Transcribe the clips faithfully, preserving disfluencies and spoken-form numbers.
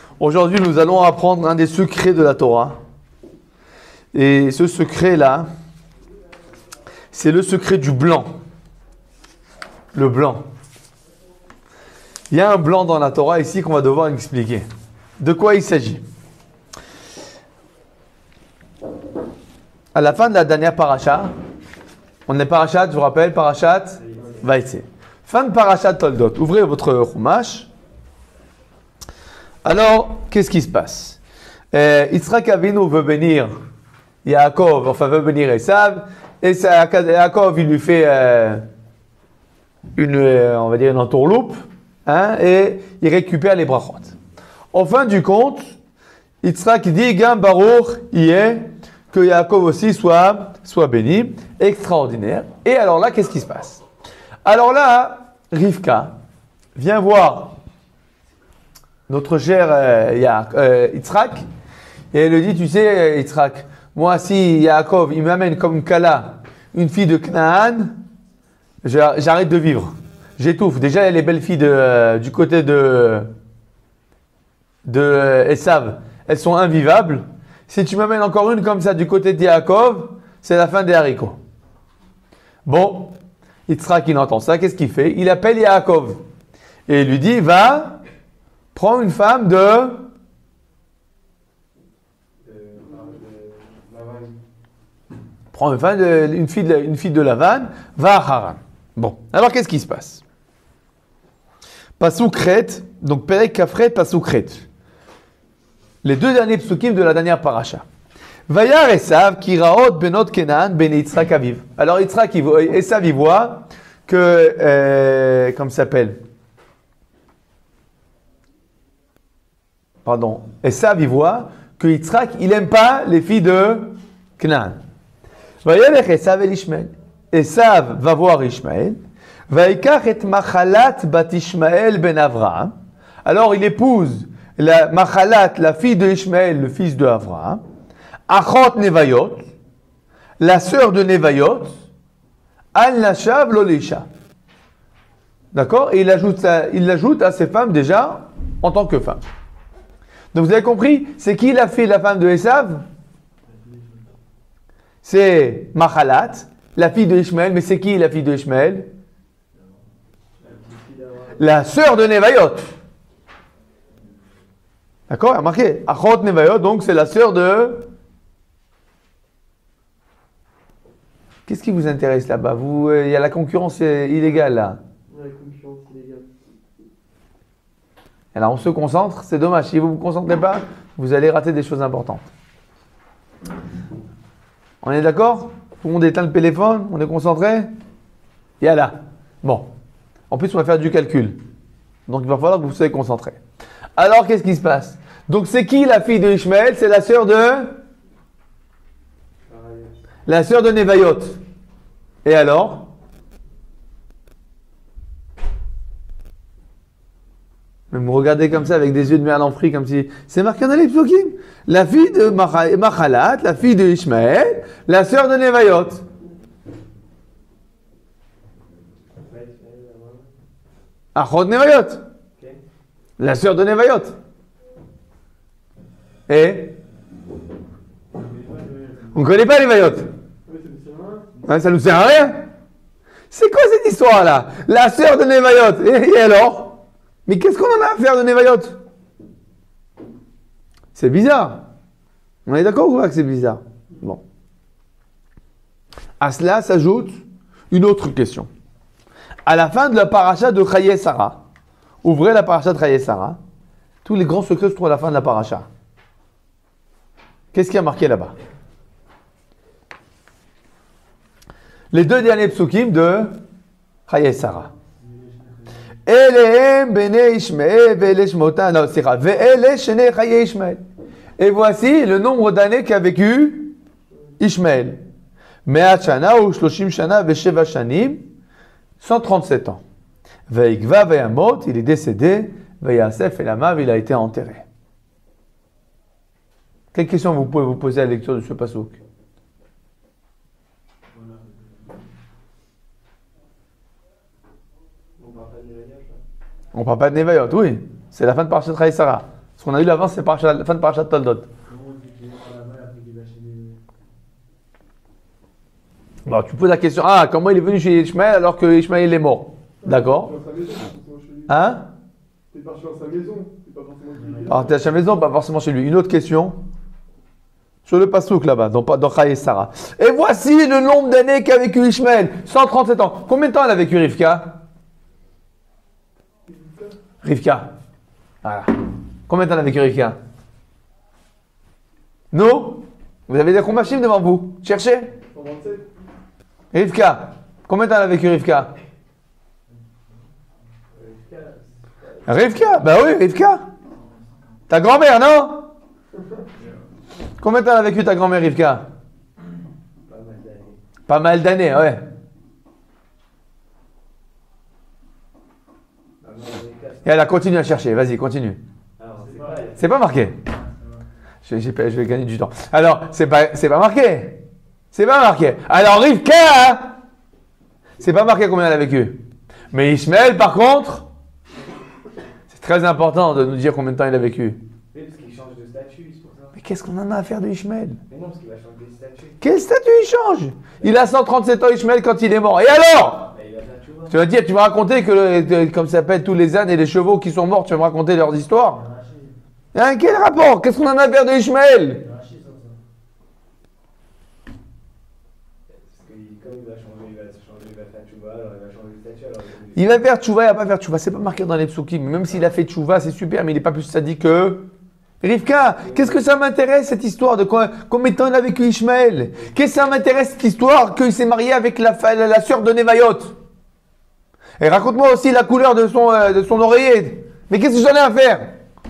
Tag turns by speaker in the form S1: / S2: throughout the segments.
S1: Aujourd'hui, nous allons apprendre un des secrets de la Torah. Et ce secret-là, c'est le secret du blanc. Le blanc. Il y a un blanc dans la Torah ici qu'on va devoir expliquer. De quoi il s'agit? À la fin de la dernière paracha, on est parachat, je vous rappelle, parachat Vaïtse. Fin de parachat Toldot. Ouvrez votre chumash. Alors, qu'est-ce qui se passe? euh, Yitzhak Avinu veut bénir Yaakov, enfin veut bénir Esav, et ça, Yaakov il lui fait euh, une, euh, on va dire une entourloupe, hein, et il récupère les brachot. En fin du compte, Yitzhak dit Gam Baruch yeh, que Yaakov aussi soit, soit béni, extraordinaire. Et alors là, qu'est-ce qui se passe? Alors là, Rivka vient voir notre cher euh, euh, Yitzhak, et elle lui dit, tu sais, Yitzhak, moi, si Yaakov, il m'amène comme Kala, une fille de Canaan, j'arrête de vivre. J'étouffe. Déjà, les belles filles de, euh, du côté de, de euh, Esav, elles sont invivables. Si tu m'amènes encore une comme ça du côté de Yaakov, c'est la fin des haricots. Bon, Yitzhak, il entend ça, qu'est-ce qu'il fait? Il appelle Yaakov et il lui dit, va, prends une femme de... Prends une, femme de, une, fille de, une fille de Lavan, va à Haran. Bon, alors qu'est-ce qui se passe? Pasukret, donc Perek Kafret, Pasukret. Les deux derniers psukim de la dernière paracha. Vayar Esav, Kiraot, Benot Kenan, Ben Yitzhak Aviv. Alors Yitzhak, Esav, il voit que, euh, comment ça s'appelle? Pardon, Esav, il voit que Yitzhak, il n'aime pas les filles de Canaan. Vayelech Esav el Ishmael. Esav va voir Ishmael. Vaikach et Machalat bat Ishmael ben Avraham. Alors il épouse la Machalat, la fille de Ishmael, le fils de Avraham. Achot Nevayot, la sœur de Nevayot. Al Nashav Lolisha. D'accord? Et il ajoute, ça, il l'ajoute à ses femmes déjà en tant que femme. Donc vous avez compris, c'est qui la fille, la femme de Esav? C'est Machalat, la fille de Ishmael, mais c'est qui la fille de Ishmael? La sœur de Nevayot. D'accord? Remarquez, Achot Nevayot, donc c'est la sœur de... Qu'est-ce qui vous intéresse là-bas? Vous, il y a la concurrence illégale là.
S2: La concurrence illégale.
S1: Alors on se concentre, c'est dommage. Si vous ne vous concentrez pas, vous allez rater des choses importantes. On est d'accord? Tout le monde éteint le téléphone, on est concentré? Yalla. Bon. En plus, on va faire du calcul. Donc il va falloir que vous soyez concentrés. Alors qu'est-ce qui se passe? Donc c'est qui la fille de Ishmael? C'est la sœur de? La sœur de Nevayot. Et alors? Mais vous regardez comme ça avec des yeux de merlan-frit, comme si c'est marqué dans les psukim. La fille de Machalat, la fille de Ishmael, la sœur de Nevayot. Achot Nevayot. La sœur de Nevayot. Et on ne connaît pas Nevayot. Hein, ça ne nous sert à rien. C'est quoi cette histoire-là? La sœur de Nevayot. Et, et alors? Mais qu'est-ce qu'on en a à faire de Nevayot? C'est bizarre. On est d'accord ou pas que c'est bizarre? Bon. À cela s'ajoute une autre question. À la fin de la paracha de Chayei Sarah, ouvrez la paracha de Chayei Sarah, tous les grands secrets se trouvent à la fin de la paracha. Qu'est-ce qui a marqué là-bas? Les deux derniers psukim de Chayei Sarah. Elehem bene Ishmael ve'ele shmota, non, c'est grave. Ve'ele shene Chayei Ishmael. Et voici le nombre d'années qu'a vécu Ishmael. Me'at shana ou shloshim shana ve'sheva shanim, cent trente-sept ans. Ve'ikva ve'amot, il est décédé. Ve'yasef elamav, il a été enterré. Quelle question vous pouvez vous poser à la lecture de ce pasuk? On ne parle pas de Nevayot, oui. C'est la fin de Parashat Chayei Sarah. Ce qu'on a lu avant, c'est parachat- la fin de Parashat Toldot.
S2: Comment on dit qu'il est par la main après qu'il va chez les.
S1: Bon, tu poses la question, ah, comment il est venu chez Ishmaël alors que Ishmaël est mort? D'accord.
S2: Dans sa maison, pas forcément chez lui.
S1: Hein?
S2: T'es parti dans sa maison, t'es pas forcément chez lui.
S1: Alors, t'es à sa maison, pas forcément chez lui. Une autre question. Sur le pasouk là-bas, dans, dans Chaya et Sarah. Et voici le nombre d'années qu'a vécu Ishmaël. cent trente-sept ans. Combien de temps elle a vécu Rivka? Rivka. Voilà. Combien de temps elle a vécu Rivka? Nous? Vous avez des combats devant vous. Cherchez.
S2: cent vingt-sept.
S1: Rivka. Combien de temps elle a vécu Rivka? Rivka. Bah oui, Rivka. Ta grand-mère, non? Combien de temps a vécu ta grand-mère Rivka?
S2: Pas mal d'années.
S1: Pas mal d'années, ouais.
S2: Ah non, on est quatre.
S1: Et elle a continué à chercher. Vas-y, continue.
S2: Alors, c'est pas.
S1: C'est pas marqué. Je, j'ai pas- je vais gagner du temps. Alors, c'est pas, c'est pas marqué. C'est pas marqué. Alors, Rivka, hein, c'est pas marqué combien elle a vécu. Mais Ishmaël, par contre, c'est très important de nous dire combien de temps il a vécu.
S2: Oui, parce qu'il change de statut, c'est pour ça.
S1: Mais qu'est-ce qu'on en a à faire de Ishmaël?
S2: Mais non, parce qu'il va changer de statut.
S1: Quel statut il change? Il a cent trente-sept ans, Ishmaël, quand il est mort. Et alors?
S2: Bah, il va faire, tu vois.
S1: Tu vas dire, tu vas raconter que, le- de- comme ça s'appelle, tous les ânes et les chevaux qui sont morts, tu vas me raconter leurs histoires? Hein, quel rapport? Qu'est-ce qu'on en a à faire de Ishmaël?
S2: Parce que comme il va changer, il va changer, il va faire tchouva, alors il va changer de statut, alors il
S1: Il va faire tchouva, il va pas faire tchouva. C'est pas marqué dans les psukim. Même s'il a fait tchouva, c'est super, mais il n'est pas plus sadique que Rivka. Qu'est-ce que ça m'intéresse cette histoire de quoi, combien de temps il a vécu Ishmaël? Qu'est-ce que ça m'intéresse cette histoire qu'il s'est marié avec la, fa- la, la sœur de Nevayot? Et raconte-moi aussi la couleur de son, euh, de son oreiller. Mais qu'est-ce que j'en ai à faire?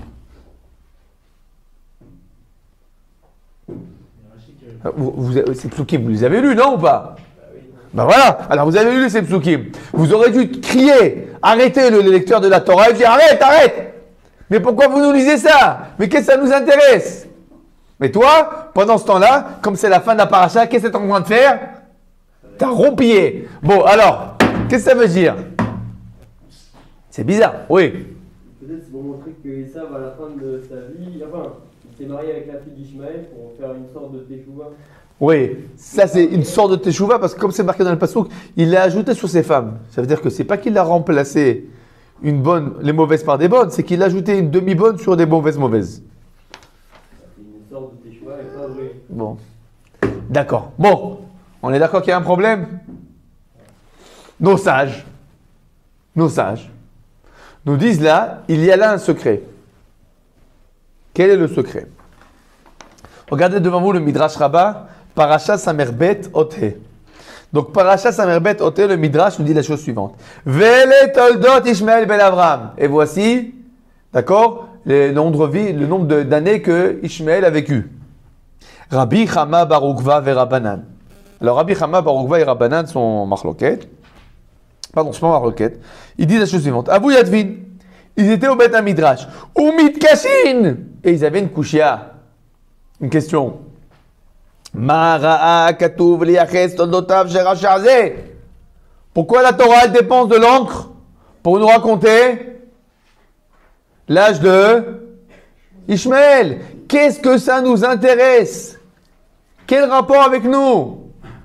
S1: Vous, vous, ces psukim, vous les avez lus, non ou pas? Ben voilà, alors vous avez lu ces psukim. Vous aurez dû crier, arrêtez le, le lecteur de la Torah et dire arrête, arrête. Mais pourquoi vous nous lisez ça? Mais qu'est-ce que ça nous intéresse? Mais toi, pendant ce temps-là, comme c'est la fin de la paracha, qu'est-ce que tu es en train de faire? T'as rompillé. Bon, alors, qu'est-ce que ça veut dire? C'est bizarre, oui.
S2: Peut-être c'est pour montrer que Esav, à la fin de sa vie, enfin, il s'est marié avec la fille d'Ishmaël pour faire une sorte de teshuva.
S1: Oui, ça c'est une sorte de teshuva parce que comme c'est marqué dans le passouk, il l'a ajouté sur ses femmes. Ça veut dire que c'est pas qu'il a remplacé une bonne, les mauvaises par des bonnes, c'est qu'il a ajouté une demi-bonne sur des mauvaises mauvaises.
S2: C'est une sorte de teshuva et pas vrai.
S1: Bon, d'accord. Bon, on est d'accord qu'il y a un problème? Nos sages, nos sages, nous disent là, il y a là un secret. Quel est le secret? Regardez devant vous le Midrash Rabbah, Parashat Samerbet Ote. Donc Parashat Samerbet Ote, le Midrash nous dit la chose suivante. Vele Toldot Ishmael ben Avram. Et voici, d'accord, le nombre de vies, le nombre de- d'années que Ishmael a vécu. Rabbi Chama bar Ukva ve Rabbanan. Alors Rabbi Chama bar Ukva et Rabbanan sont marloquettes. Pardon, c'est pas marloquettes. Ils disent la chose suivante. Avou Yadvin. Ils étaient au Beth Midrash. Umit Kashin. Et ils avaient une kushia. Une question. Mara'a katuv liyaches toldotav sherachazeh. Pourquoi la Torah elle dépense de l'encre pour nous raconter l'âge de Ishmaël? Qu'est-ce que ça nous intéresse? Quel rapport avec nous?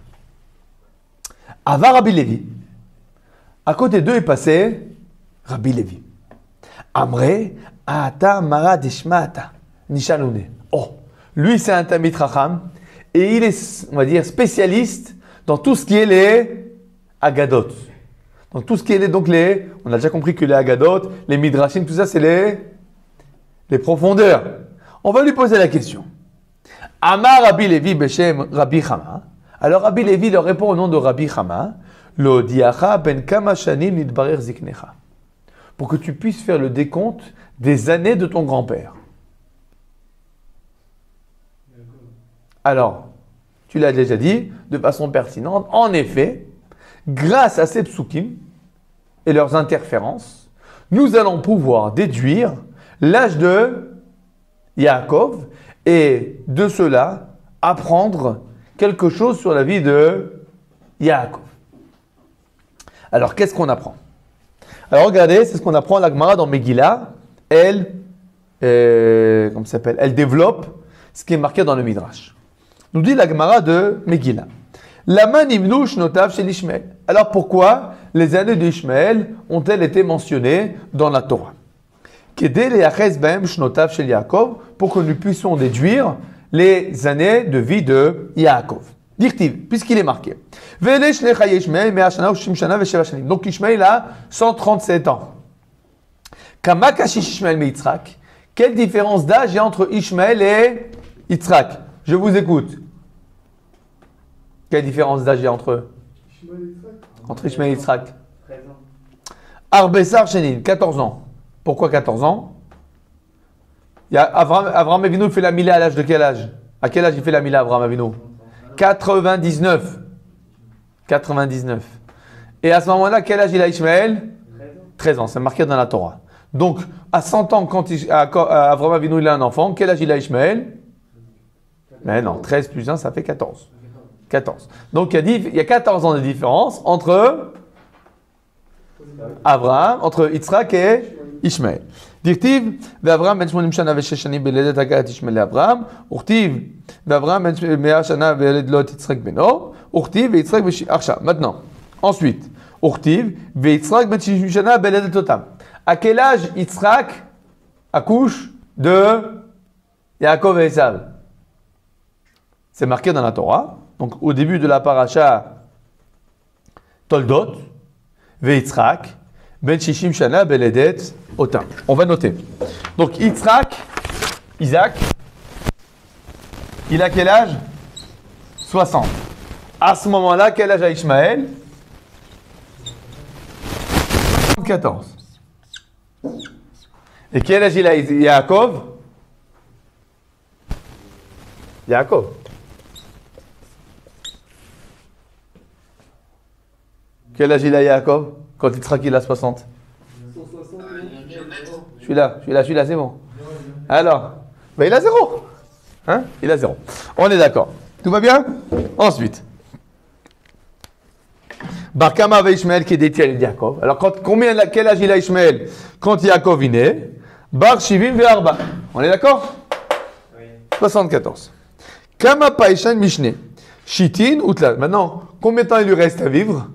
S1: Ava Rabbi Lévi. À côté d'eux est passé Rabbi Lévi. Amré ata mara dishmata nishanune. Oh, lui c'est un Talmid Chacham et il est, on va dire, spécialiste dans tout ce qui est les Agadot. Dans tout ce qui est les, donc les, on a déjà compris que les Agadot, les Midrashim, tout ça c'est les, les profondeurs. On va lui poser la question. Amar Rabbi Lévi Beshem Rabbi Chama. Alors Rabbi Lévi leur répond au nom de Rabbi Chama. Lo diacha ben kama shanim nidbarer ziknecha. Pour que tu puisses faire le décompte des années de ton grand-père. Alors, tu l'as déjà dit, de façon pertinente, en effet, grâce à ces psukim et leurs interférences, nous allons pouvoir déduire l'âge de Yaakov et de cela apprendre quelque chose sur la vie de Yaakov. Alors, qu'est-ce qu'on apprend? Alors, regardez, c'est ce qu'on apprend à la Gemara dans Megillah, El euh, comment ça s'appelle, elle développe ce qui est marqué dans le Midrash. Nous dit la Gemara de Megillah. Lama nimnu shnotav shel Ishmael. Alors pourquoi les années d'Ishmael ont-elles été mentionnées dans la Torah? Kedei leyaches bahem shnotav shel Yaakov, pour que nous puissions déduire les années de vie de Yaakov. Dirtiv, puisqu'il est marqué. Ve'ele shnei chayei Ishmael mea shana u'shim shana ve'sheva shanim. Donc Ishmael a cent trente-sept ans. Kama kashish Ishmael me Yitzhak. Quelle différence d'âge il y a entre Ishmael et Yitzhak? Je vous écoute. Quelle différence d'âge il y a entre eux? Entre Ishmael et Yitzhak. Arbessar Shenin, quatorze ans. Pourquoi quatorze ans? Il y a Avraham, Avraham Avinu fait la Mila à l'âge de quel âge? À quel âge il fait la Mila, Avraham Avinu? quatre-vingt-dix-neuf. quatre-vingt-dix-neuf. Et à ce moment-là, quel âge il a Ishmael? treize ans, c'est marqué dans la Torah. Donc, à cent ans, quand il, à, à Avraham Avinu il a un enfant, quel âge il a Ishmael? Mais non, treize plus un, ça fait quatorze. quatorze. Donc, il y, a, il y a quatorze ans de différence entre Abraham, entre Yitzhak et Ishmael. Dirtiv, Abraham ben shmonim shana ve'shesh shanim beledet hagat Ishmael Abraham, urtiv, Abraham ben mea shana ve'eled lot Yitzhak beno, urtiv ve'Yitzhak ve'sh... Archa, maintenant, ensuite, urtiv ve'Yitzhak ben shishim shana beledet otam. À quel âge Yitzhak accouche de Yaakov et Esav? C'est marqué dans la Torah. Donc, au début de la paracha Toldot, Ve'Yitzhak, Ben Shishim Shana, Beledet, Otam. On va noter. Donc, Yitzhak, Isaac, il a quel âge? soixante. À ce moment-là, quel âge a Ishmaël? soixante-quatorze. Et quel âge il a Yaakov? Yaakov. Quel âge il a Yaakov quand il sera qu'il a soixante? Je suis là, je suis là, je suis là, c'est bon. Alors, ben il a zéro. Hein? Il a zéro. On est d'accord. Tout va bien? Ensuite. Barkama avait Ishmael qui est détiel Yaakov. Alors, quand, combien, quel âge il a Ishmael quand Yaakov est né? Bar Shivim Ve'arba. On est d'accord? Oui. soixante-quatorze. Kama Paishan Mishne. Shitin Utla. Maintenant, combien de temps il lui reste à vivre?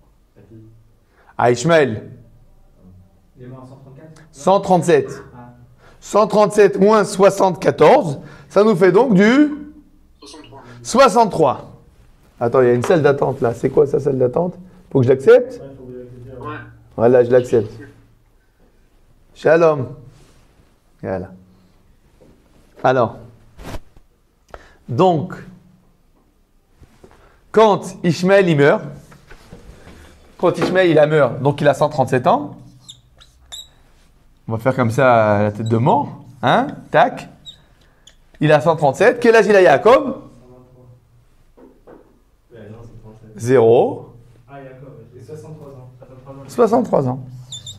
S1: À Ishmael. Il est mort en cent trente-quatre. cent trente-sept. Ah. cent trente-sept moins soixante-quatorze, ça nous fait donc du soixante-trois. soixante-trois. Attends, il y a une salle d'attente là. C'est quoi ça, salle d'attente? Faut que je l'accepte? Ouais, faut que je l'accepte. Ouais. Voilà, je l'accepte. Shalom. Voilà. Alors, donc, quand Ishmael il meurt, quand Ishmael il a meurt, donc il a cent trente-sept ans. On va faire comme ça à la tête de mort. Hein? Tac. Il a cent trente-sept. Quel âge il a Yaakov? Zéro. Ah, Yaakov, il a soixante-trois ans. soixante-trois ans.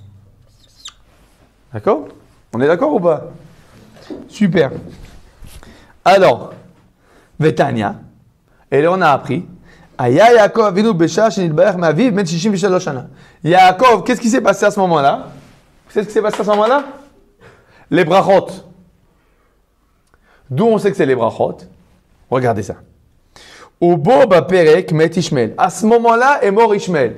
S1: D'accord? On est d'accord ou pas? Super. Alors, Vetania. Et là on a appris. Aya Yaakov Avinu Besha Shenitbarach Ma'aviv Ben Shishim V'Shalosh Shana. Yaakov, qu'est-ce qui s'est passé à ce moment-là? Vous savez ce qui s'est passé à ce moment-là? Les brachot. D'où on sait que c'est les brachot? Regardez ça. Ubo Baperek Met Ishmael. À ce moment-là est mort Ishmael.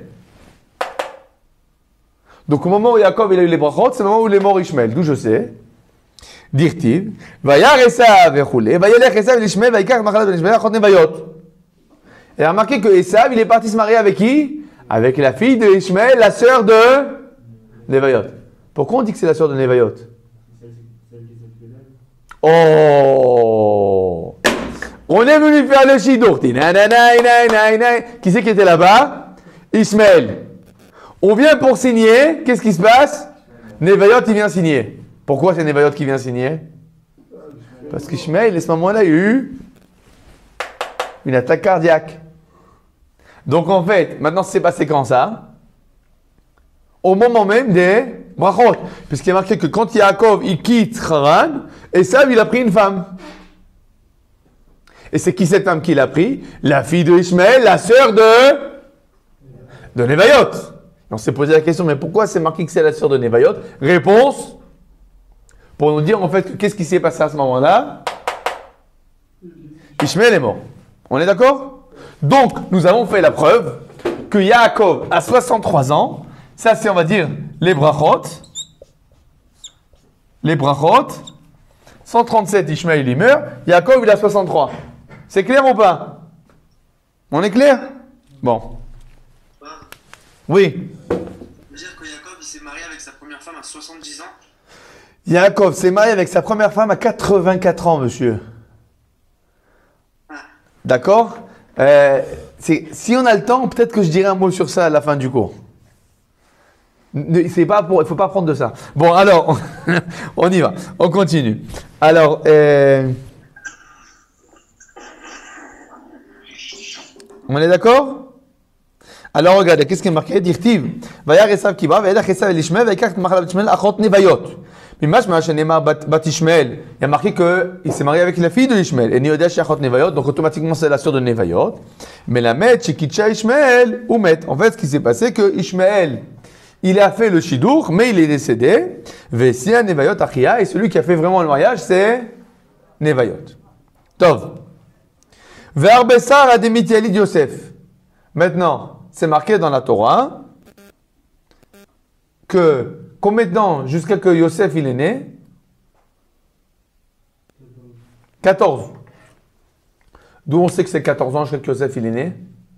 S1: Donc au moment où Yaakov il a eu les brachot, c'est le moment où il est mort Ishmael. D'où je sais. Dirtiv. Vayar Esav Echule. Vayelech Esav l'Ishmael. Vayikach Machalat Ben Ishmael. Achot Nevayot. Et remarquez que Esav, il est parti se marier avec qui? Avec la fille de Ishmael, la sœur de Nevayot. Pourquoi on dit que c'est la sœur de Nevayot? Oh! On est venu faire le shidour. Qui c'est qui était là-bas? Ishmael. On vient pour signer. Qu'est-ce qui se passe? Nevayot, il vient signer. Pourquoi c'est Nevayot qui vient signer? Parce qu'Ishmael, à ce moment-là, il y a eu une attaque cardiaque. Donc en fait, maintenant c'est passé quand ça? Au moment même des brachot. Puisqu'il y a marqué que quand Yaakov il quitte Haran, Esav il a pris une femme. Et c'est qui cette femme qu'il a pris? La fille de Ishmael, la sœur de de Nevayot. On s'est posé la question, mais pourquoi c'est marqué que c'est la sœur de Nevayot? Réponse, pour nous dire en fait qu'est-ce qui s'est passé à ce moment-là. Ishmaël est mort. On est d'accord? Donc, nous avons fait la preuve que Yaakov a soixante-trois ans. Ça, c'est, on va dire, les brachot. Les brachot. cent trente-sept, Ishmaël, il meurt. Yaakov, il a soixante-trois. C'est clair ou pas? On est clair? Bon. Oui.
S3: Dire que Yaakov, il s'est marié avec sa première femme à soixante-dix ans.
S1: Yaakov s'est marié avec sa première femme à quatre-vingt-quatre ans, monsieur.
S3: Ah.
S1: D'accord? euh, c'est, Si on a le temps, peut-être que je dirai un mot sur ça à la fin du cours. Ne- C'est pas pour, il ne faut pas prendre de ça. Bon, alors, on y va. On continue. Alors, euh, on est d'accord? Alors, regardez, qu'est-ce qui est marqué? Dirtiv. Vayar Esav Kiba, Vayar Esav El Ishmael, Vayar Machal Ishmael, Achot Nevayot. Mimash Ma'ashenema Bat Ishmael. Il y a marqué qu'il s'est marié avec la fille de Ishmael. Et Niodesh Achot Nevayot, donc automatiquement c'est la sœur de Nevayot. Mais la mère, Shekitcha Ishmael, ou met. En fait, ce qui s'est passé, que Ishmael, il a fait le Shidour, mais il est décédé. Vessia Nevayot Achia, et celui qui a fait vraiment le mariage, c'est Nevayot. Tov. Ve'ar Bessar Ademit Yalid Yosef. Maintenant, c'est marqué dans la Torah que combien de temps jusqu'à que Yosef il est né? quatorze. D'où on sait que c'est quatorze ans jusqu'à que Yosef il est né?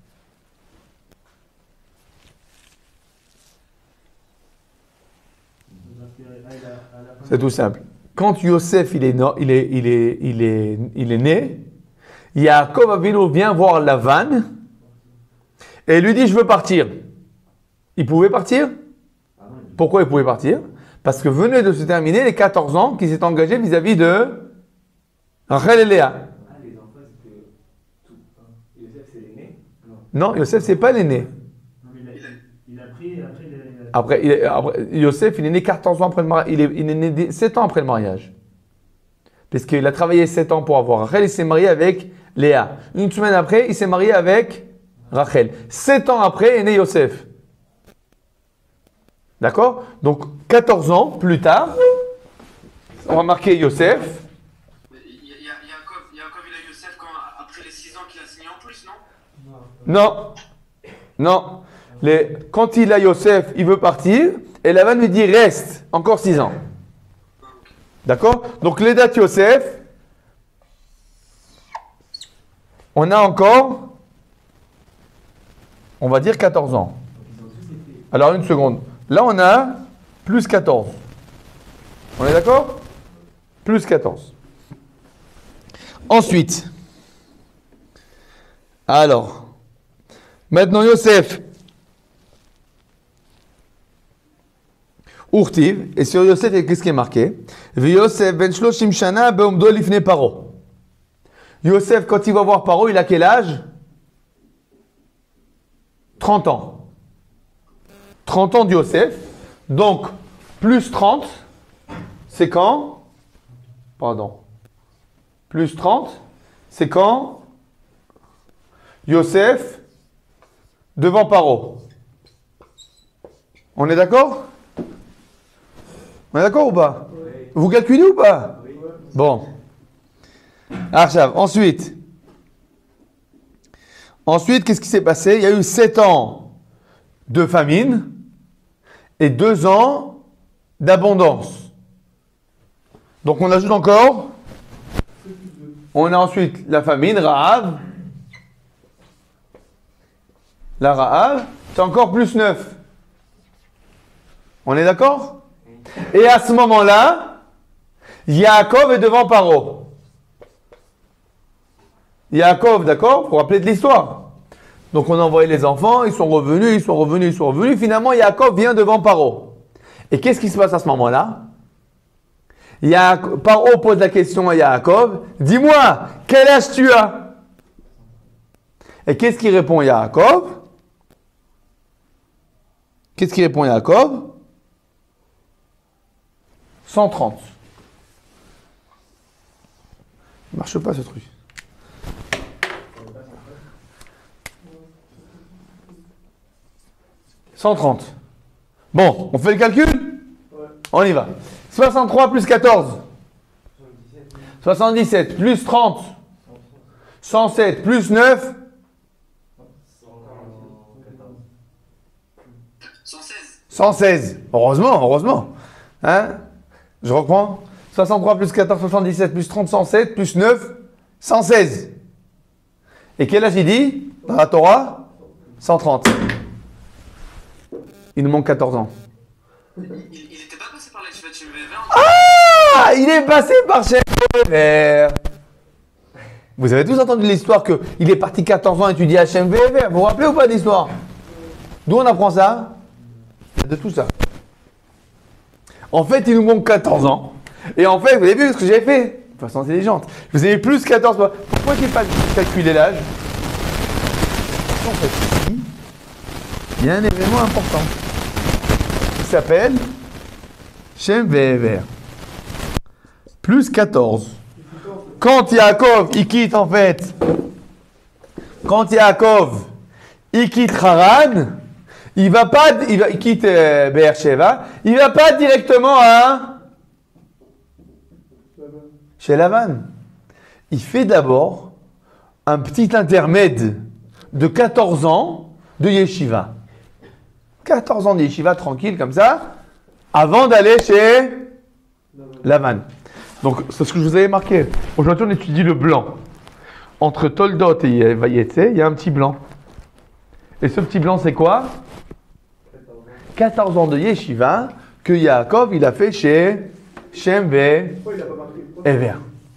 S1: C'est tout simple. Quand Yosef il est, no- il est, il est, il est, il est né, Yaakov Avinu vient voir Lavan et lui dit, je veux partir. Il pouvait partir? Pourquoi il pouvait partir? Parce que venait de se terminer les quatorze ans qu'il s'est engagé vis-à-vis de Rachel et Léa.
S4: Ah, les enfants, c'était tout. Hein. Yosef, c'est l'aîné? Non.
S1: Non, Yosef, c'est pas l'aîné.
S4: Non, mais il a, il a pris après. Il a...
S1: Après, il est- après, Yosef, il est né quatorze ans après le mariage. Il est, il est né sept ans après le mariage. Parce qu'il a travaillé sept ans pour avoir Rachel, il s'est marié avec Léa. Une semaine après, il s'est marié avec Rachel. sept ans après est né Yosef. D'accord? Donc, quatorze ans plus tard, on va marquer Yosef.
S3: Mais il y a- il y a- Yaakov, Yaakov, il a Yosef quand, après les six ans qu'il a signé en plus, non?
S1: Non. Non. Les, quand il a Yosef, il veut partir. Et Lavan lui dit, reste. Encore six ans. D'accord? Donc, les dates Yosef, on a encore, on va dire quatorze ans. Alors, une seconde. Là, on a plus quatorze. On est d'accord? Plus quatorze. Ensuite, alors, maintenant Yosef, Urtiv, et sur Yosef, qu'est-ce qui est marqué? Yosef ben shloshim shana be'omdo lifnei Paro. Yosef, quand il va voir Paro, il a quel âge? trente ans. trente ans de Yosef. Donc, plus trente, c'est quand? Pardon. Plus trente, c'est quand? Yosef devant Paro. On est d'accord? On est d'accord ou pas?
S4: Oui.
S1: Vous calculez ou pas?
S4: Oui.
S1: Bon. Arshav. Ensuite. Ensuite, qu'est-ce qui s'est passé? Il y a eu sept ans de famine et deux ans d'abondance. Donc on ajoute encore. On a ensuite la famine, Rahav. La Rahav, c'est encore plus neuf. On est d'accord? Et à ce moment-là, Yaakov est devant Paro. Yaakov, d'accord? Pour rappeler de l'histoire. Donc on a envoyé les enfants, ils sont revenus, ils sont revenus, ils sont revenus. Finalement, Yaakov vient devant Paro. Et qu'est-ce qui se passe à ce moment-là? Yaakov, Paro pose la question à Yaakov, dis-moi, quel âge tu as? Et qu'est-ce qui répond Yaakov? Qu'est-ce qui répond Yaakov? cent trente. Ça marche pas ce truc. cent trente. Bon, on fait le calcul?
S2: Ouais.
S1: On y va. soixante-trois plus quatorze. soixante-dix-sept plus trente. cent sept plus neuf. cent seize. Heureusement, heureusement. Hein? Je reprends. soixante-trois plus quatorze, soixante-dix-sept plus trente, cent sept plus neuf, cent seize. Et quel âge il dit dans la Torah? cent trente. Il nous manque quatorze ans.
S3: Il n'était pas passé par la Yeshiva de Shem Ve'ever?
S1: Ah, il est passé par Shem Ve'ever. Vous avez tous entendu l'histoire qu'il est parti quatorze ans étudier à Shem Ve'ever. Vous vous rappelez ou pas de l'histoire? D'où on apprend ça? De tout ça. En fait, il nous manque quatorze ans. Et en fait, vous avez vu ce que j'ai fait? De façon intelligente. Vous avez plus quatorze. Pourquoi j'ai pas calculé l'âge? En fait, ici, il y a un événement important qui s'appelle Shem Ve'ever. Plus quatorze. Quand Yaakov, il quitte en fait, quand Yaakov, il quitte Haran, il va pas, il, va, il quitte euh, Be'er-Sheva, il va pas directement à chez Lavan. Il fait d'abord un petit intermède de quatorze ans de yeshiva. quatorze ans de yeshiva tranquille comme ça, avant d'aller chez Lavan. Donc, c'est ce que je vous avais marqué. Aujourd'hui, on étudie le blanc. Entre Toldot et Vayetse, il y a un petit blanc. Et ce petit blanc, c'est quoi? quatorze ans de yeshiva que Yaakov, il a fait chez Shem Ve'ever.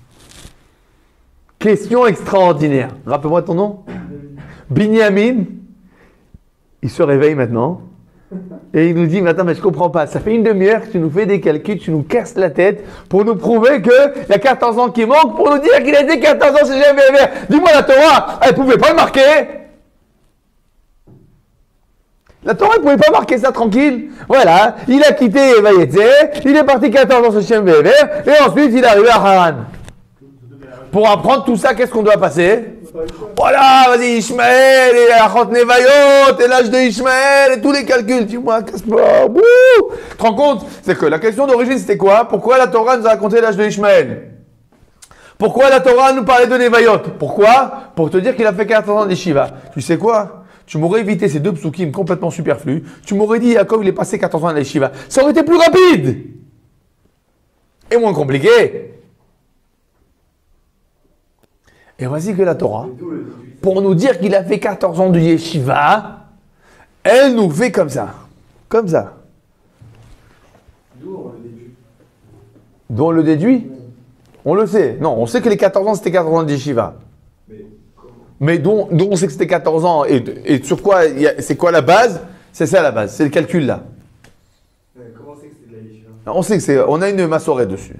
S1: Question extraordinaire. Rappelle-moi ton nom. Binyamin. Il se réveille maintenant. Et il nous dit, mais attends, mais je comprends pas. Ça fait une demi-heure que tu nous fais des calculs, tu nous casses la tête pour nous prouver qu'il y a quatorze ans qui manquent, pour nous dire qu'il a été quatorze ans chez Shem Ve'ever. Dis-moi, la Torah, elle pouvait pas le marquer. La Torah ne pouvait pas marquer ça tranquille. Voilà, il a quitté Vayetse, il est parti quatorze ans chez Shem Ve'ever, et ensuite il est arrivé à Haran. Pour apprendre tout ça, qu'est-ce qu'on doit passer? Voilà, vas-y, Ishmaël, et Achot Nevayot, et l'âge de Ishmaël, et tous les calculs. Dis-moi, casse-pas. Tu te rends compte? C'est que la question d'origine, c'était quoi? Pourquoi la Torah nous a raconté l'âge de Ishmaël? Pourquoi la Torah nous parlait de Nevayot? Pourquoi? Pour te dire qu'il a fait quatorze ans d'Yeshiva. Tu sais quoi? Tu m'aurais évité ces deux psukim complètement superflus. Tu m'aurais dit, Yaakov, il est passé quatorze ans à l'Yeshiva. Ça aurait été plus rapide et moins compliqué. Et voici que la Torah, pour nous dire qu'il a fait quatorze ans de Yeshiva, elle nous fait comme ça. Comme ça.
S4: D'où on le déduit?
S1: D'où on le déduit? On le sait. Non, on sait que les quatorze ans, c'était quatorze ans de Yeshiva.
S4: Mais comment?
S1: Mais dont, dont on sait que c'était quatorze ans, et, et sur quoi, c'est quoi la base? C'est ça la base, c'est le calcul là.
S4: Ouais, comment c'est que c'est de la yeshiva?
S1: On sait que c'est, on a une massorée dessus.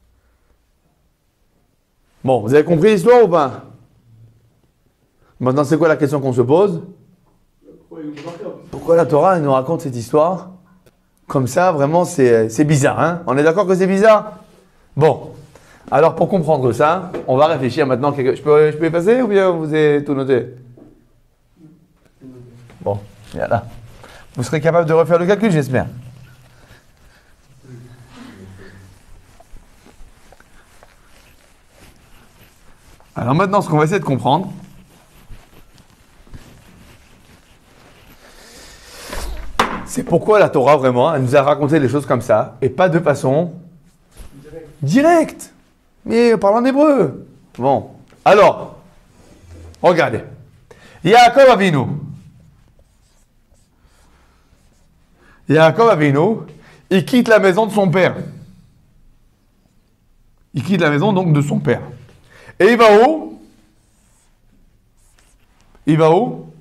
S1: Bon, vous avez compris l'histoire ou pas? Maintenant, c'est quoi la question qu'on se pose? Pourquoi la Torah elle nous raconte cette histoire? Comme ça, vraiment, c'est, c'est bizarre, hein? On est d'accord que c'est bizarre? Bon. Alors, pour comprendre ça, on va réfléchir maintenant. Quelque... Je peux, je peux effacer ou bien vous avez tout noté? Bon, voilà. Vous serez capable de refaire le calcul, j'espère. Alors maintenant, ce qu'on va essayer de comprendre, c'est pourquoi la Torah, vraiment, elle nous a raconté les choses comme ça, et pas de façon directe. Mais parlant en hébreu. Bon. Alors, regardez. Yaakov Avinu. Yaakov Avinu, il quitte la maison de son père. Il quitte la maison donc de son père. Et il va où? Il va où?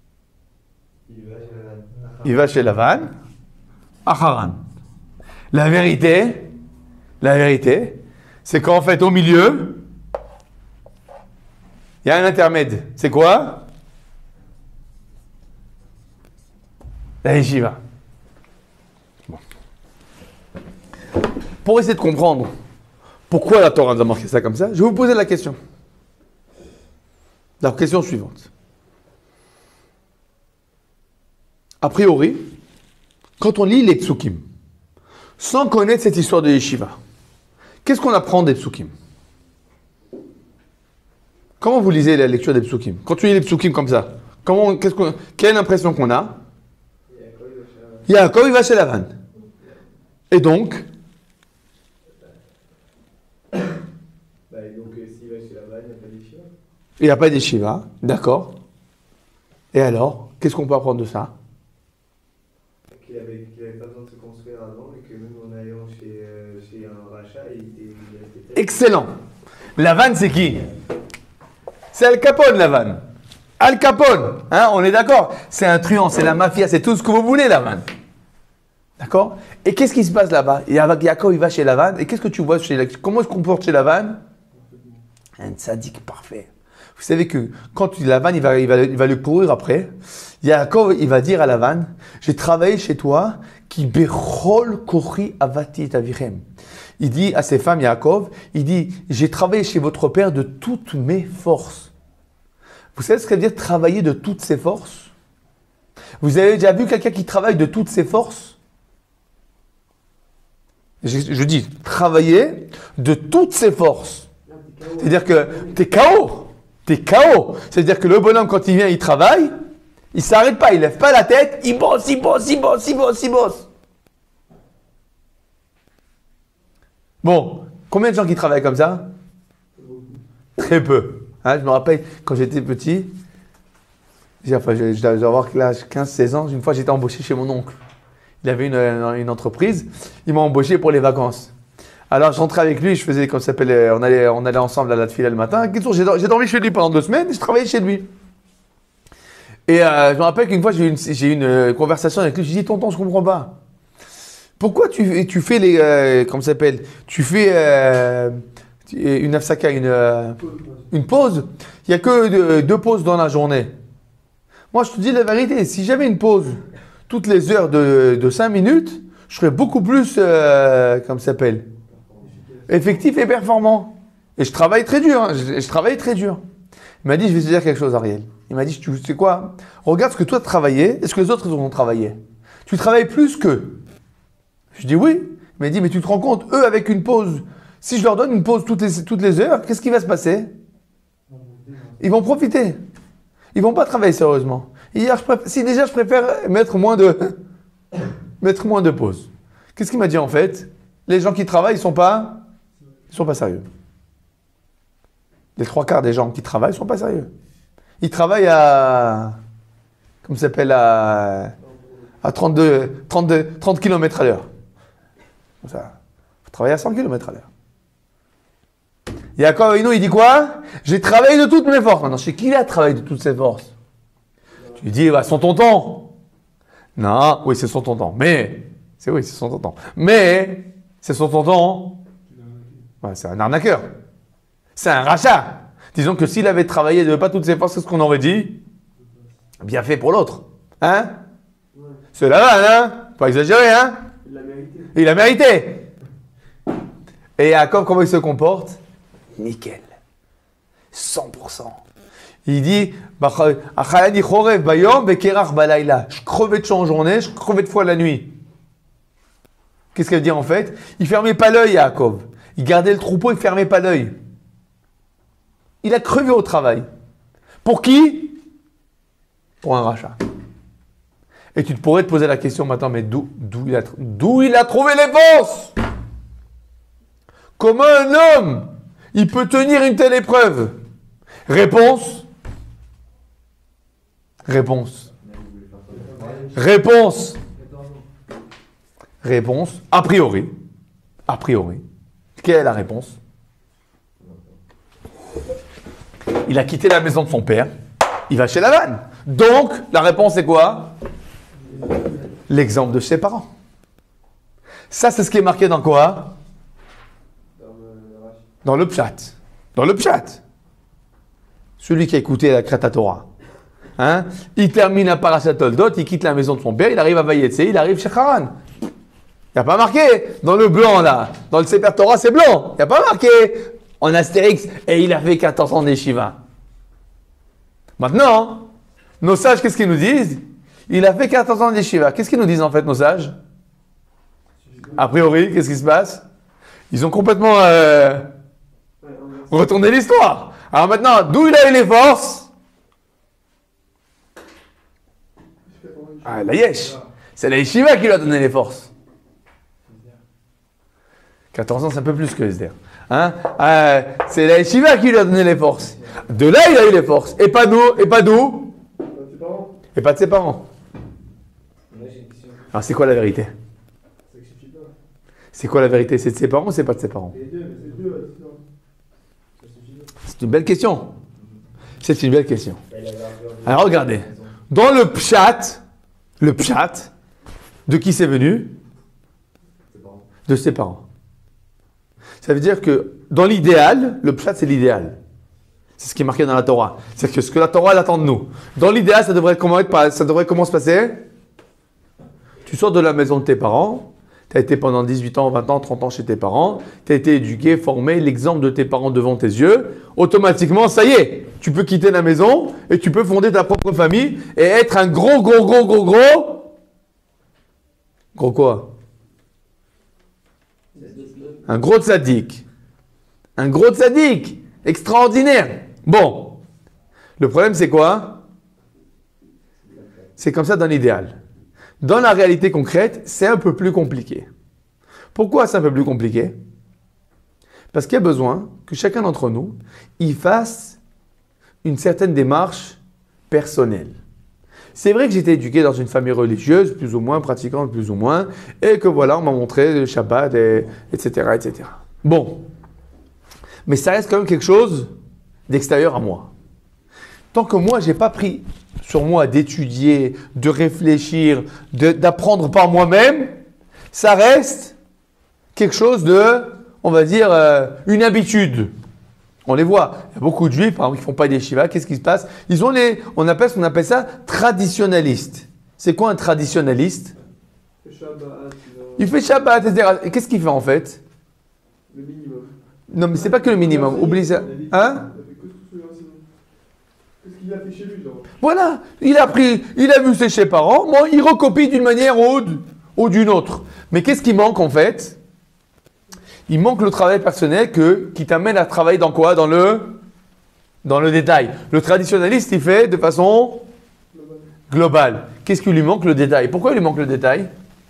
S1: Il va chez Lavan, à Haran. La vérité, la vérité, c'est qu'en fait, au milieu, il y a un intermède. C'est quoi? La yeshiva. Bon. Pour essayer de comprendre pourquoi la Torah nous a marqué ça comme ça, je vais vous poser la question. La question suivante. A priori, quand on lit les psukim, sans connaître cette histoire de yeshiva. Qu'est-ce qu'on apprend des psukim? Comment vous lisez la lecture des psukim? Quand tu lis les psukim comme ça, comment, qu'est-ce qu'on, quelle impression qu'on a? Yaakov, il va chez Lavan. Et donc?
S4: Bah, et donc, euh, s'il va chez Lavan, il n'y a pas d'yeshiva.
S1: Il n'y a pas d'yeshiva, d'accord. Et alors, qu'est-ce qu'on peut apprendre de ça?
S4: Qu'il n'avait qu'il avait pas besoin de se construire avant et que même en allant chez, euh, chez un rachat, il était. Il était...
S1: Excellent. Lavan, c'est qui? C'est Al Capone, Lavan. Al Capone, hein, on est d'accord? C'est un truand, c'est la mafia, c'est tout ce que vous voulez, Lavan. D'accord? Et qu'est-ce qui se passe là-bas? Et avec Yaakov, il va chez Lavan. Et qu'est-ce que tu vois chez Lavan? Comment il se comporte chez Lavan? Un sadique parfait. Vous savez que quand Lavan, il va, il va, il va le courir après, Yaakov, il va dire à Lavan, j'ai travaillé chez toi, qui bechol kori avati tavirem. Il dit à ses femmes, Yaakov, il dit, j'ai travaillé chez votre père de toutes mes forces. Vous savez ce que ça veut dire travailler de toutes ses forces? Vous avez déjà vu quelqu'un qui travaille de toutes ses forces? Je, je dis, travailler de toutes ses forces. C'est-à-dire que tu es K O. Tu es K O. C'est-à-dire que le bonhomme, quand il vient, il travaille, il ne s'arrête pas, il ne lève pas la tête, il bosse, il bosse, il bosse, il bosse, il bosse. Bon, combien de gens qui travaillent comme ça? Très peu. Hein, je me rappelle, quand j'étais petit, enfin, je, je dois avoir l'âge quinze seize ans, une fois j'étais embauché chez mon oncle. Il avait une, une entreprise, il m'a embauché pour les vacances. Alors je rentrais avec lui, je faisais, comme ça s'appelle, on allait, on allait ensemble à la tefila le matin. J'ai dormi chez lui pendant deux semaines et je travaillais chez lui. Et euh, je me rappelle qu'une fois j'ai eu une, j'ai eu une conversation avec lui, je lui ai dit, tonton, je comprends pas. Pourquoi tu, tu fais les, euh, comment ça s'appelle, tu fais euh, une afsaka, une, euh, une pause. Il n'y a que deux, deux pauses dans la journée. Moi je te dis la vérité, si j'avais une pause toutes les heures de, de cinq minutes, je serais beaucoup plus, euh, comment ça s'appelle, effectif et performant. Et je travaille très dur, hein, je, je travaille très dur. Il m'a dit, je vais te dire quelque chose, Ariel. Il m'a dit, tu sais quoi, regarde ce que toi tu travaillais et ce que les autres ils ont travaillé. Tu travailles plus qu'eux. Je dis oui. Il m'a dit, mais tu te rends compte, eux avec une pause, si je leur donne une pause toutes les, toutes les heures, qu'est-ce qui va se passer? Ils vont profiter. Ils vont pas travailler sérieusement. Hier, je préfère, si déjà je préfère mettre moins de, mettre moins de pauses. Qu'est-ce qu'il m'a dit en fait? Les gens qui travaillent, ils sont pas, ils sont pas sérieux. Les trois quarts des gens qui travaillent sont pas sérieux. Ils travaillent à, comment ça s'appelle, à, à trente-deux, trente-deux, trente kilomètres à l'heure. Ça, faut travailler à cent kilomètres à l'heure. Yaakov Avinu, il dit quoi? J'ai travaillé de toutes mes forces. Maintenant, chez qui il a travaillé de toutes ses forces? Tu lui dis, bah, son tonton. Non, oui, c'est son tonton. Mais, c'est oui, c'est son tonton. Mais, c'est son tonton. Ouais, c'est un arnaqueur. C'est un rachat. Disons que s'il avait travaillé de pas toutes ses forces, c'est ce qu'on aurait dit. Bien fait pour l'autre. Hein? C'est la vanne, hein? Pas exagérer, hein?
S2: Il l'a mérité.
S1: Il a mérité. Et Yaakov, comment il se comporte? Nickel. cent pour cent. Il dit, je crevais de chaud en journée, je crevais de froid la nuit. Qu'est-ce qu'elle veut dire en fait? Il fermait pas l'œil, Yaakov. Il gardait le troupeau, il fermait pas l'œil. Il a crevé au travail. Pour qui? Pour un rachat. Et tu pourrais te poser la question maintenant, mais d'où, d'où, il, a, d'où il a trouvé les forces? Comment un homme, il peut tenir une telle épreuve? Réponse. Réponse. Réponse. Réponse. A priori. A priori. Quelle est la réponse? Il a quitté la maison de son père. Il va chez Lavan. Donc, la réponse est quoi? L'exemple de ses parents. Ça, c'est ce qui est marqué dans quoi? Dans le pshat. Dans le pshat. Celui qui a écouté la Krata Torah. Hein? Il termine à Parashat Toldot, il quitte la maison de son père, il arrive à Vayetse, il arrive chez Haran. Il n'y a pas marqué dans le blanc là. Dans le Sefer Torah, c'est blanc. Il n'y a pas marqué en Astérix et il a fait quatorze ans d'Eshiva. Maintenant, nos sages, qu'est-ce qu'ils nous disent? Il a fait quatorze ans d'Eshiva. Qu'est-ce qu'ils nous disent en fait, nos sages? A priori, qu'est-ce qui se passe? Ils ont complètement euh, retourné l'histoire. Alors maintenant, d'où il a eu les forces? Ah, la Yesh. C'est la Yeshiva qui lui a donné les forces. quatorze ans, c'est un peu plus que S D R. Hein? Euh, c'est la Yeshiva qui lui a donné les forces. De là, il a eu les forces. Et pas d'où? Et pas d'où? Et pas de ses parents. Alors, c'est quoi la vérité? C'est quoi la vérité? C'est de ses parents ou c'est pas de ses parents? C'est une belle question. C'est une belle question. Alors, regardez. Dans le pshat, le pshat, de qui c'est venu? De ses parents. Ça veut dire que dans l'idéal, le pshat c'est l'idéal. C'est ce qui est marqué dans la Torah. C'est que ce que la Torah elle attend de nous. Dans l'idéal, ça devrait comment être, ça devrait comment se passer? Tu sors de la maison de tes parents, tu as été pendant dix-huit ans, vingt ans, trente ans chez tes parents, tu as été éduqué, formé, l'exemple de tes parents devant tes yeux, automatiquement, ça y est, tu peux quitter la maison et tu peux fonder ta propre famille et être un gros, gros, gros, gros, gros. Gros quoi? Un gros tzaddik. Un gros tzaddik. Extraordinaire. Bon. Le problème, c'est quoi? C'est comme ça dans l'idéal. Dans la réalité concrète, c'est un peu plus compliqué. Pourquoi c'est un peu plus compliqué? Parce qu'il y a besoin que chacun d'entre nous, il fasse une certaine démarche personnelle. C'est vrai que j'ai été éduqué dans une famille religieuse, plus ou moins, pratiquante, plus ou moins, et que voilà, on m'a montré le Shabbat, et, etc., et cetera. Bon. Mais ça reste quand même quelque chose d'extérieur à moi. Tant que moi, je n'ai pas pris sur moi d'étudier, de réfléchir, de, d'apprendre par moi-même, ça reste quelque chose de, on va dire, euh, une habitude. On les voit. Il y a beaucoup de juifs, par exemple, qui ne font pas des shivas. Qu'est-ce qui se passe? Ils ont les, on appelle, on appelle ça traditionnaliste. C'est quoi un traditionnaliste? Il fait Shabbat, et cetera. Et qu'est-ce qu'il fait en fait?
S2: Le minimum.
S1: Non, mais c'est pas que le minimum. Oublie ça. Hein?
S2: Qu'est-ce qu'il a fait chez lui, genre?
S1: Voilà. Il a pris, il a vu ses chez parents. Bon, il recopie d'une manière ou, ou d'une autre. Mais qu'est-ce qui manque en fait? Il manque le travail personnel que, qui t'amène à travailler dans quoi? Dans le, dans le détail. Le traditionnaliste, il fait de façon globale. Qu'est-ce qui lui manque? Le détail. Pourquoi il lui manque le détail?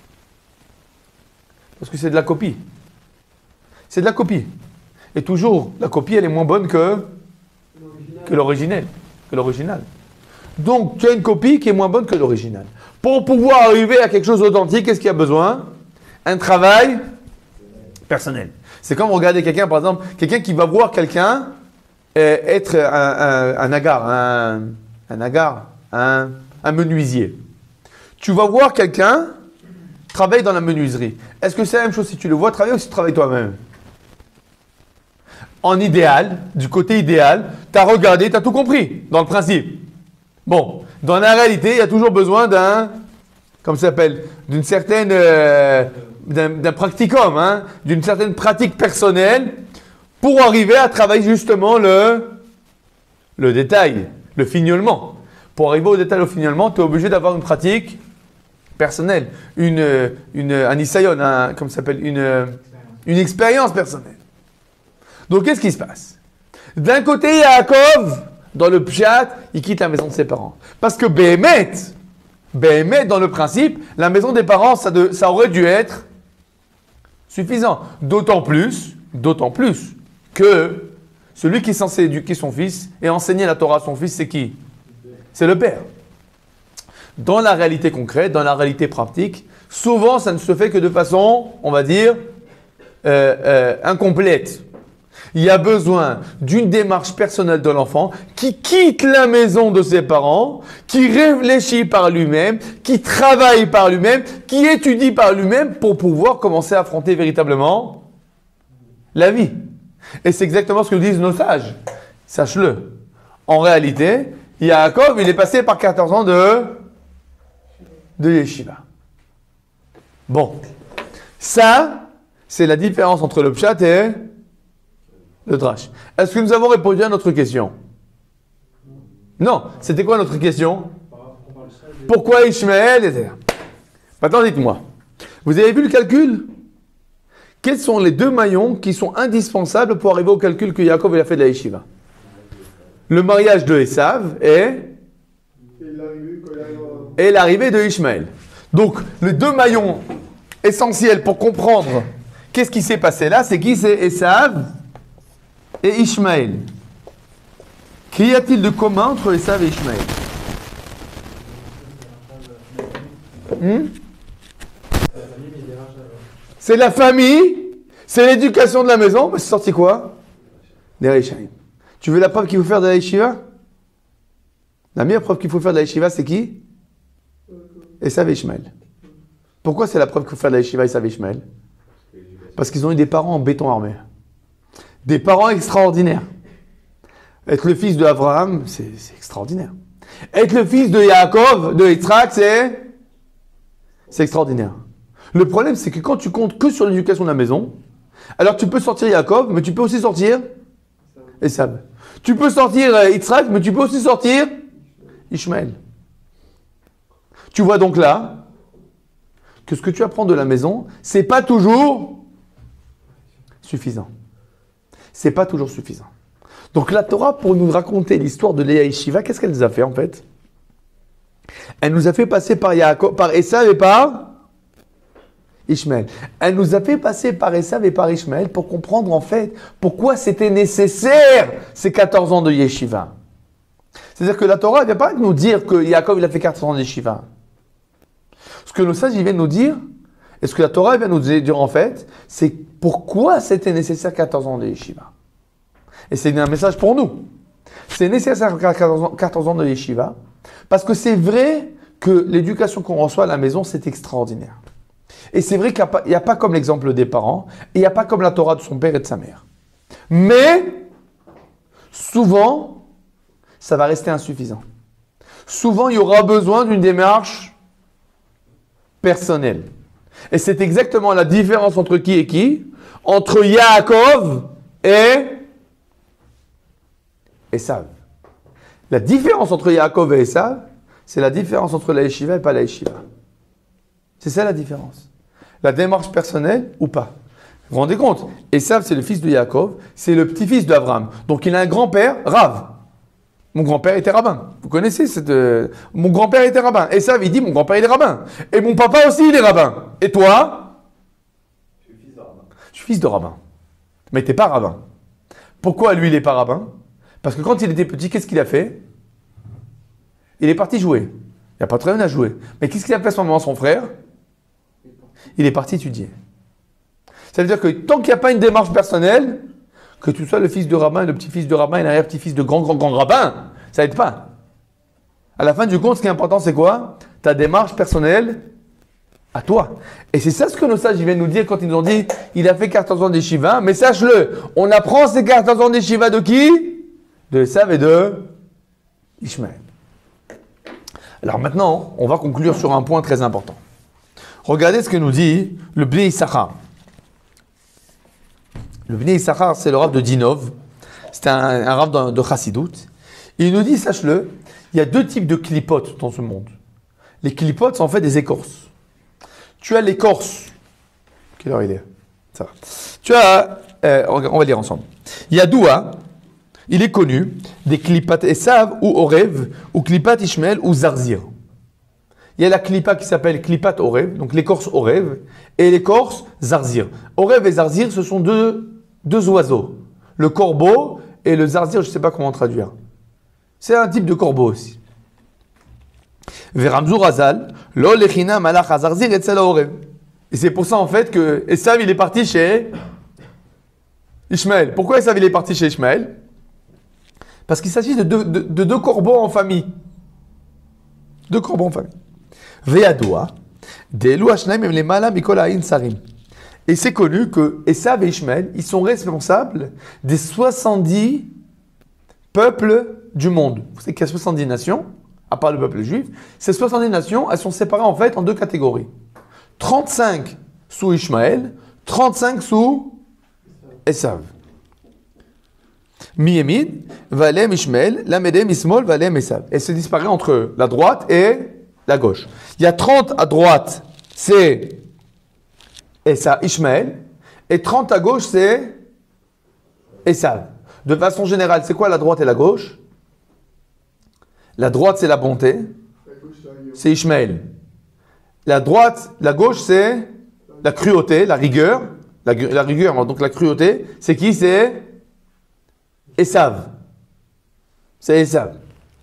S1: Parce que c'est de la copie. C'est de la copie. Et toujours, la copie, elle est moins bonne que, que l'original. Que l'original. Donc, tu as une copie qui est moins bonne que l'original. Pour pouvoir arriver à quelque chose d'authentique, qu'est-ce qu'il y a besoin? Un travail personnel. C'est comme regarder quelqu'un, par exemple, quelqu'un qui va voir quelqu'un euh, être un, un, un agar, un, un agar, un, un menuisier. Tu vas voir quelqu'un travailler dans la menuiserie. Est-ce que c'est la même chose si tu le vois travailler ou si tu travailles toi-même? En idéal, du côté idéal, tu as regardé, tu as tout compris, dans le principe. Bon, dans la réalité, il y a toujours besoin d'un, comme ça s'appelle, d'une certaine... Euh, d'un, d'un practicum, hein, d'une certaine pratique personnelle pour arriver à travailler justement le, le détail, le fignolement. Pour arriver au détail, au fignolement, tu es obligé d'avoir une pratique personnelle, une, une, un isayon, un, comme ça s'appelle, une, une expérience personnelle. Donc, qu'est-ce qui se passe? D'un côté, Yaakov, dans le pshat, il quitte la maison de ses parents. Parce que Béhémet, Béhémet, dans le principe, la maison des parents, ça, de, ça aurait dû être suffisant. D'autant plus, d'autant plus que celui qui est censé éduquer son fils et enseigner la Torah à son fils, c'est qui? C'est le père. Dans la réalité concrète, dans la réalité pratique, souvent ça ne se fait que de façon, on va dire, euh, euh, incomplète. Il y a besoin d'une démarche personnelle de l'enfant qui quitte la maison de ses parents, qui réfléchit par lui-même, qui travaille par lui-même, qui étudie par lui-même pour pouvoir commencer à affronter véritablement la vie. Et c'est exactement ce que disent nos sages. Sache-le. En réalité, Yaakov, il est passé par quatorze ans de, de yeshiva. Bon. Ça, c'est la différence entre le pshat et le drash. Est-ce que nous avons répondu à notre question? Non. C'était quoi notre question? Pourquoi Ishmaël? Maintenant, dites-moi. Vous avez vu le calcul? quels sont les deux maillons qui sont indispensables pour arriver au calcul que Yaakov il a fait de la yeshiva? Le mariage de Esav et, et l'arrivée de Ishmaël. Donc, les deux maillons essentiels pour comprendre qu'est-ce qui s'est passé là, c'est qui? C'est Esav et Ishmaël. Qu'y a-t-il de commun entre Esav et Ishmaël? Hmm? C'est la famille, c'est l'éducation de la maison, mais c'est sorti quoi? Des Rechaim. Tu veux la preuve qu'il faut faire de la yeshiva? La meilleure preuve qu'il faut faire de la yeshiva, c'est qui? Esav et Ishmaël. Pourquoi c'est la preuve qu'il faut faire de la yeshiva Esav et Ishmaël? Parce qu'ils ont eu des parents en béton armé. Des parents extraordinaires. Être le fils de Abraham, c'est extraordinaire. Être le fils de Yaakov, de Yitzhak, c'est c'est extraordinaire. Le problème, c'est que quand tu comptes que sur l'éducation de la maison, alors tu peux sortir Yaakov, mais tu peux aussi sortir Esav. Tu peux sortir Yitzhak, mais tu peux aussi sortir Ishmaël. Tu vois donc là que ce que tu apprends de la maison, c'est pas toujours suffisant. C'est pas toujours suffisant. Donc la Torah, pour nous raconter l'histoire de Léa et Shiva, qu'est-ce qu'elle nous a fait en fait? Elle nous a fait passer par Yaakov, par Esav et par Ishmaël. Elle nous a fait passer par Esav et par Ishmaël pour comprendre en fait pourquoi c'était nécessaire ces quatorze ans de Yeshiva. C'est-à-dire que la Torah ne vient pas nous dire que Yaakov il a fait quatorze ans de Yeshiva. Ce que nos sages viennent nous dire, et ce que la Torah vient nous dire en fait, c'est pourquoi c'était nécessaire quatorze ans de Yeshiva. Et c'est un message pour nous. C'est nécessaire quatorze ans de Yeshiva, parce que c'est vrai que l'éducation qu'on reçoit à la maison, c'est extraordinaire. Et c'est vrai qu'il n'y a, a pas comme l'exemple des parents, et il n'y a pas comme la Torah de son père et de sa mère. Mais, souvent, ça va rester insuffisant. Souvent, il y aura besoin d'une démarche personnelle. Et c'est exactement la différence entre qui et qui? Entre Yaakov et Esav. La différence entre Yaakov et Esav, c'est la différence entre la yeshiva et pas la yeshiva. C'est ça la différence. La démarche personnelle ou pas. Vous vous rendez compte? Esav, c'est le fils de Yaakov, c'est le petit-fils d'Abraham. Donc il a un grand-père, Rav. Mon grand-père était rabbin. Vous connaissez cette... Euh... Mon grand-père était rabbin. Esav, il dit, mon grand-père, il est rabbin. Et mon papa aussi, il est rabbin. Et toi?
S4: Je suis fils de rabbin.
S1: Je suis fils de rabbin. Mais t'es pas rabbin. Pourquoi lui, il n'est pas rabbin? Parce que quand il était petit, qu'est-ce qu'il a fait? Il est parti jouer. Il n'y a pas très bien à jouer. Mais qu'est-ce qu'il a fait à ce moment, son frère? Il est parti étudier. Ça veut dire que tant qu'il n'y a pas une démarche personnelle, que tu sois le fils de rabbin, le petit-fils de rabbin et l'arrière-petit-fils de grand, grand, grand rabbin, ça n'aide pas. À la fin du compte, ce qui est important, c'est quoi? Ta démarche personnelle à toi. Et c'est ça ce que nos sages viennent nous dire quand ils nous ont dit il a fait quatorze ans d'Yeshiva, mais sache-le, on apprend ces quatorze ans d'Yeshiva de qui? De Esav et de Ishmaël. Alors maintenant, on va conclure sur un point très important. Regardez ce que nous dit le Bnei Issachar. Le Bnei Issachar, c'est le rav de Dinov. C'est un, un rav de, de Chassidut. Il nous dit, sache-le, il y a deux types de clipotes dans ce monde. Les clipotes sont en fait des écorces. Tu as l'écorce. Quelle heure il est? Ça va. Tu as, euh, on va lire ensemble. Il y a Doua, il est connu, des clipat Esav ou Orev, ou clipat Ishmael ou Zarzir. Il y a la clipa qui s'appelle clipat Orev, donc l'écorce Orev, et l'écorce Zarzir. Orev et Zarzir, ce sont deux, deux oiseaux. Le corbeau et le Zarzir, je ne sais pas comment traduire. C'est un type de corbeau aussi. Veramzur Azal, lo lechina malach Zarzir et tzela Orev. Et c'est pour ça en fait que Esav il est parti chez Ishmaël. Pourquoi Esav il est parti chez Ishmaël? Parce qu'il s'agit de deux, de, de deux corbeaux en famille. Deux corbeaux en famille. Ve'adoua, de'elu hashnaim em lemala mikol ha'in sarim. Et c'est connu que Esav et Ishmaël, ils sont responsables des soixante-dix peuples du monde. Vous savez qu'il y a soixante-dix nations, à part le peuple juif. Ces soixante-dix nations, elles sont séparées en fait en deux catégories. trente-cinq sous Ishmaël, trente-cinq sous Esav. Miyemid, Valem Ishmael, Lamedem Ismol, Valem Esav. Elle se disparaît entre la droite et la gauche. Il y a trente à droite, c'est Esav, Ishmaël, Et trente à gauche, c'est Esav. De façon générale, c'est quoi la droite et la gauche? La droite, c'est la bonté. C'est Ishmaël. La droite, la gauche, c'est la cruauté, la rigueur. La, la rigueur, donc la cruauté, c'est qui? C'est Esav. C'est Esav.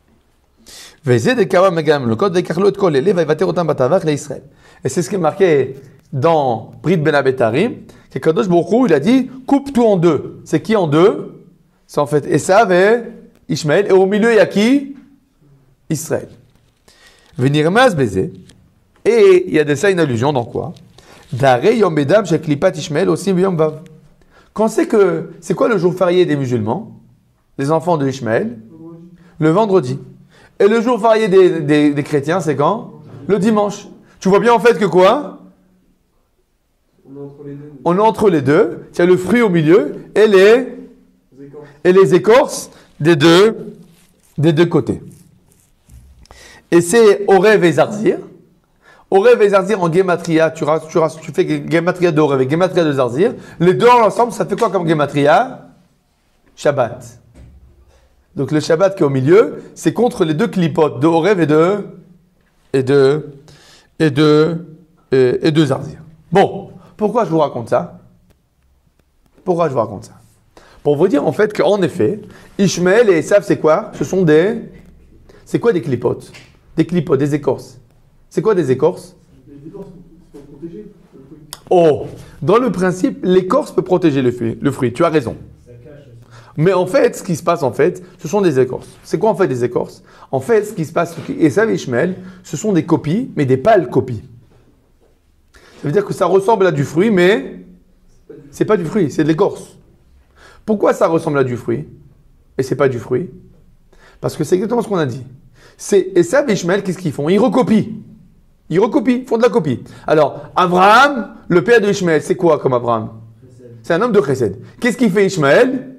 S1: Vezé de Kawa Megam, le code de Karlot Kolele, va évater autant Batavach l'Israël. Et c'est ce qui est marqué dans Brit Ben Abetarim, que Kadosh Baruch Hu, il a dit coupe tout en deux. C'est qui en deux? C'est en fait Esav et Ishmaël. Et au milieu, il y a qui? Israël. Venir mas baiser. Et il y a de ça une allusion dans quoi? Daré Yom Bedam chez Klipat Ishmael aussi Yom Vav. Quand c'est que c'est quoi le jour férié des musulmans, des enfants de Ishmaël? Le vendredi. Et le jour férié des, des, des chrétiens, c'est quand? Le dimanche. Tu vois bien en fait que quoi?
S2: On est entre les deux.
S1: On est entre les deux. Il y a le fruit au milieu et les, et les écorces des deux, des deux côtés. Et c'est Orev et Zarzir. Orev et Zarzir en Gematria, tu, tu, tu fais Gematria de Orev et Gematria de Zarzir. Les deux ensemble, ça fait quoi comme Gematria? Shabbat. Donc le Shabbat qui est au milieu, c'est contre les deux clipotes de Orev et de et de et de et, et de Zarzir. Bon, pourquoi je vous raconte ça? Pourquoi je vous raconte ça? Pour vous dire en fait qu'en effet, Ishmaël et Esav, c'est quoi? Ce sont des c'est quoi des clipotes? Des clipotes, des écorces. C'est quoi des écorces?
S2: Les écorces sont protégées.
S1: Oh, dans le principe, l'écorce peut protéger le fruit. Le fruit, tu as raison.
S2: Ça cache.
S1: Mais en fait, ce qui se passe en fait, ce sont des écorces. C'est quoi en fait des écorces? En fait, ce qui se passe, Esav et Ishmaël, ce sont des copies, mais des pâles copies. Ça veut dire que ça ressemble à du fruit, mais c'est pas du fruit, c'est de l'écorce. Pourquoi ça ressemble à du fruit et c'est pas du fruit? Parce que c'est exactement ce qu'on a dit. C'est Esav et Ishmaël, qu'est-ce qu'ils font? Ils recopient. Ils recopient, font de la copie. Alors, Abraham, le père de Ishmaël, c'est quoi comme Abraham? C'est un homme de chesed. Qu'est-ce qu'il fait Ishmaël?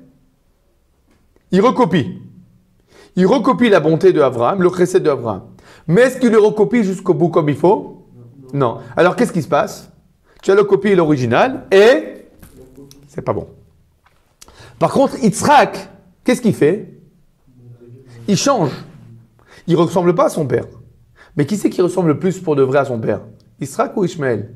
S1: Il recopie. Il recopie la bonté de Abraham, le chesed de Abraham. Mais est-ce qu'il le recopie jusqu'au bout comme il faut? Non. Alors, qu'est-ce qui se passe? Tu as le copie et l'original et c'est pas bon. Par contre, Yitzhak, qu'est-ce qu'il fait? Il change. Il ne ressemble pas à son père. Mais qui c'est qui ressemble le plus pour de vrai à son père? Yitzhak ou Ishmaël?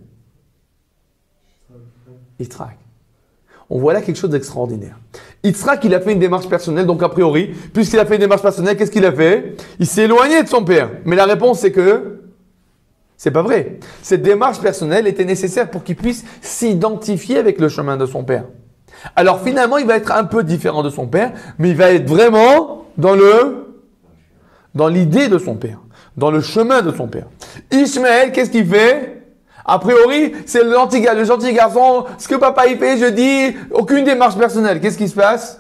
S1: Yitzhak. On voit là quelque chose d'extraordinaire. Yitzhak, il a fait une démarche personnelle, donc a priori, puisqu'il a fait une démarche personnelle, qu'est-ce qu'il a fait? Il s'est éloigné de son père. Mais la réponse, c'est que c'est pas vrai. Cette démarche personnelle était nécessaire pour qu'il puisse s'identifier avec le chemin de son père. Alors finalement, il va être un peu différent de son père, mais il va être vraiment dans le, dans l'idée de son père, dans le chemin de son père. Ishmaël, qu'est-ce qu'il fait? A priori, c'est le gentil, le gentil garçon. Ce que papa il fait, je dis, aucune démarche personnelle. Qu'est-ce qui se passe?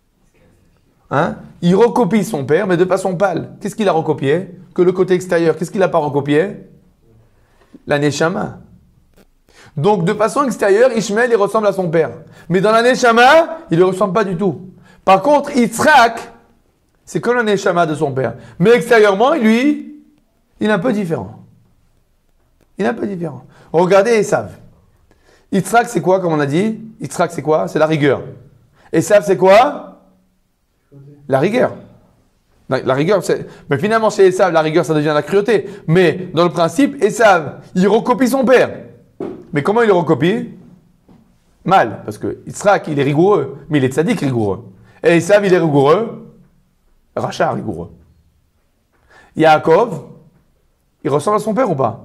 S1: Hein? Il recopie son père, mais de façon pâle. Qu'est-ce qu'il a recopié? Que le côté extérieur. Qu'est-ce qu'il n'a pas recopié? La Neshama. Donc, de façon extérieure, Ishmaël, il ressemble à son père. Mais dans la Neshama, il ne ressemble pas du tout. Par contre, Yitzhak, c'est comme la Neshama de son père. Mais extérieurement, lui, il est un peu différent. Il est un peu différent. Regardez Esav. Yitzhak, c'est quoi, comme on a dit? Yitzhak, c'est quoi? C'est la rigueur. Esav, c'est quoi? La rigueur. La, la rigueur, c'est... Mais finalement, chez Esav, la rigueur, ça devient la cruauté. Mais dans le principe, Esav, il recopie son père. Mais comment il le recopie? Mal. Parce que Yitzhak, il est rigoureux. Mais il est tzaddik rigoureux. Et Esav, il est rigoureux. Rachat rigoureux. Yaakov, il ressemble à son père ou pas?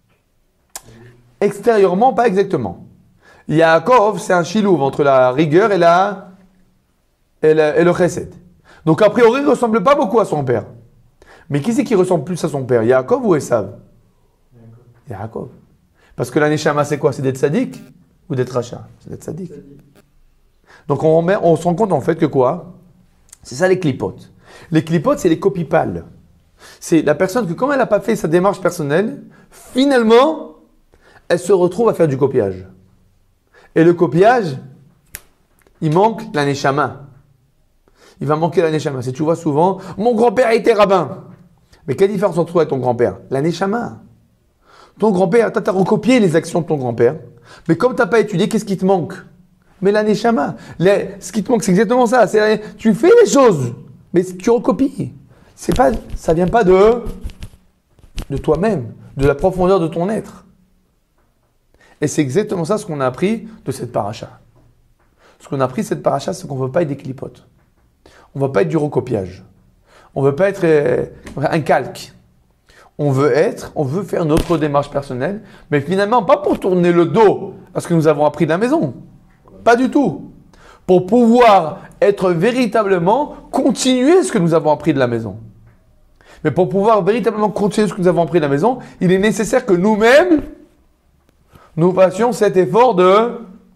S1: Extérieurement, pas exactement. Yaakov, c'est un chilouv entre la rigueur et, la, et, la, et le chesed. Donc, a priori, il ne ressemble pas beaucoup à son père. Mais qui c'est qui ressemble plus à son père? Yaakov ou Esav? Yaakov. Parce que la neshama, c'est quoi? C'est d'être sadique ou d'être rachat? C'est d'être sadique. Donc, on, met, on se rend compte en fait que quoi? C'est ça les clipotes. Les clipotes, c'est les copies pâles. C'est la personne que, comme elle n'a pas fait sa démarche personnelle, finalement, elle se retrouve à faire du copiage. Et le copiage, il manque la neshama. Il va manquer la neshama. Si tu vois souvent, mon grand-père était rabbin. Mais quelle différence entre toi et ton grand-père? La neshama. Ton grand-père, tu as recopié les actions de ton grand-père. Mais comme tu n'as pas étudié, qu'est-ce qui te manque? mais la neshama. Les- ce qui te manque, c'est exactement ça. C'est, tu fais les choses, mais tu recopies. C'est pas, ça vient pas de, de toi-même, de la profondeur de ton être. Et c'est exactement ça ce qu'on a appris de cette paracha. Ce qu'on a appris de cette paracha, c'est qu'on ne veut pas être des clipotes. On ne veut pas être du recopiage. On ne veut pas être euh, un calque. On veut être, on veut faire notre démarche personnelle, mais finalement pas pour tourner le dos à ce que nous avons appris de la maison. Pas du tout. Pour pouvoir être véritablement, continuer ce que nous avons appris de la maison. Mais pour pouvoir véritablement continuer ce que nous avons appris de la maison, il est nécessaire que nous-mêmes, nous fassions cet effort de,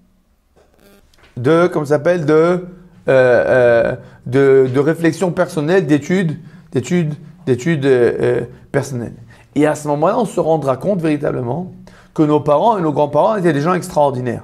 S1: de, comme ça s'appelle, de, euh, euh, de, de réflexion personnelle, d'études, d'études, d'études euh, personnelles. Et à ce moment-là, on se rendra compte véritablement que nos parents et nos grands-parents étaient des gens extraordinaires.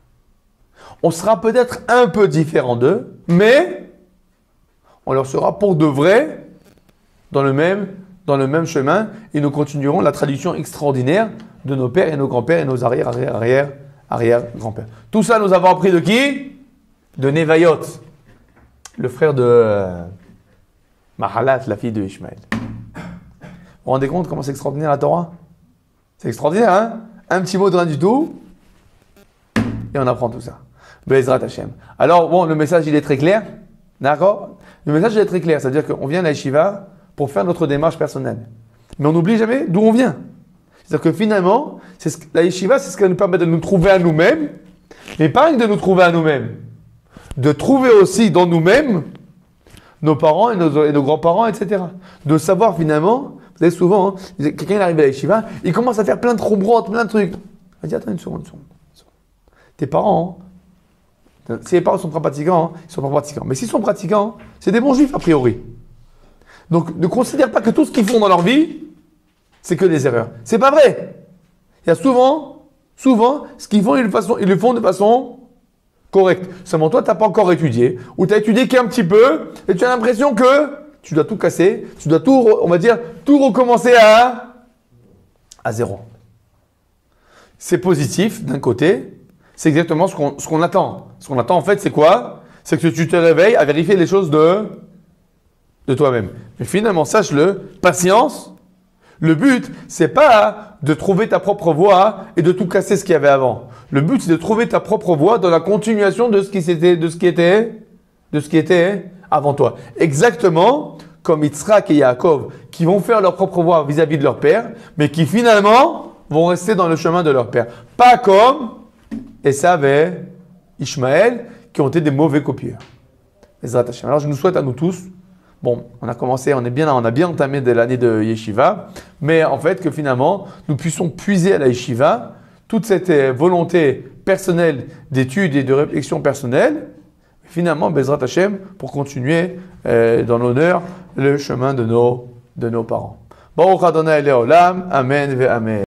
S1: On sera peut-être un peu différent d'eux, mais on leur sera pour de vrai dans le même, dans le même chemin et nous continuerons la tradition extraordinaire de nos pères et nos grands-pères et nos arrière, arrière, arrière, arrière grands-pères. Tout ça, nous avons appris de qui? De Nevayot, le frère de euh, Mahalat, la fille de Ishmaël. Vous vous rendez compte comment c'est extraordinaire la Torah? C'est extraordinaire, hein? Un petit mot de rien du tout et on apprend tout ça. Be'ezrat Hashem. Alors, bon, le message, il est très clair. D'accord? Le message, il est très clair. C'est-à-dire qu'on vient à la yeshiva pour faire notre démarche personnelle. Mais on n'oublie jamais d'où on vient. C'est-à-dire que finalement, c'est ce que, la yeshiva, c'est ce qui va nous permettre de nous trouver à nous-mêmes. Mais pas rien que de nous trouver à nous-mêmes. De trouver aussi dans nous-mêmes nos parents et nos, et nos grands-parents, et cetera. De savoir finalement, vous savez souvent, hein, quelqu'un il arrive à la yeshiva, il commence à faire plein de troubrottes, plein de trucs. Il dit, attends une seconde, une seconde. Une seconde. Tes parents, hein, si les parents sont pas pratiquants, hein, ils sont pas pratiquants. Mais s'ils sont pratiquants, c'est des bons juifs a priori. Donc ne considère pas que tout ce qu'ils font dans leur vie, c'est que des erreurs. C'est pas vrai. Il y a souvent, souvent, ce qu'ils font, ils le, façon, ils le font de façon correcte. Seulement toi, tu n'as pas encore étudié, ou tu as étudié qu'un petit peu, et tu as l'impression que tu dois tout casser, tu dois tout, on va dire, tout recommencer à, à zéro. C'est positif d'un côté, c'est exactement ce qu'on, ce qu'on attend. Ce qu'on attend en fait, c'est quoi? C'est que tu te réveilles à vérifier les choses de, de toi-même. Mais finalement, sache-le, patience. Le but, c'est pas de trouver ta propre voie et de tout casser ce qu'il y avait avant. Le but, c'est de trouver ta propre voie dans la continuation de ce qui s'était, de ce qui était, de ce qui était avant toi. Exactement comme Yitzhak et Yaakov, qui vont faire leur propre voie vis-à-vis de leur père, mais qui finalement vont rester dans le chemin de leur père. Pas comme Esav et Ishmaël, qui ont été des mauvais copieurs. Alors, je nous souhaite à nous tous. Bon, on a commencé, on est bien là, on a bien entamé de l'année de Yeshiva, mais en fait que finalement, nous puissions puiser à la Yeshiva toute cette volonté personnelle d'études et de réflexion personnelle, finalement, Bezrat Hashem, pour continuer euh, dans l'honneur le chemin de nos, de nos parents. Baruch Adonai Leolam, Amen ve Amen.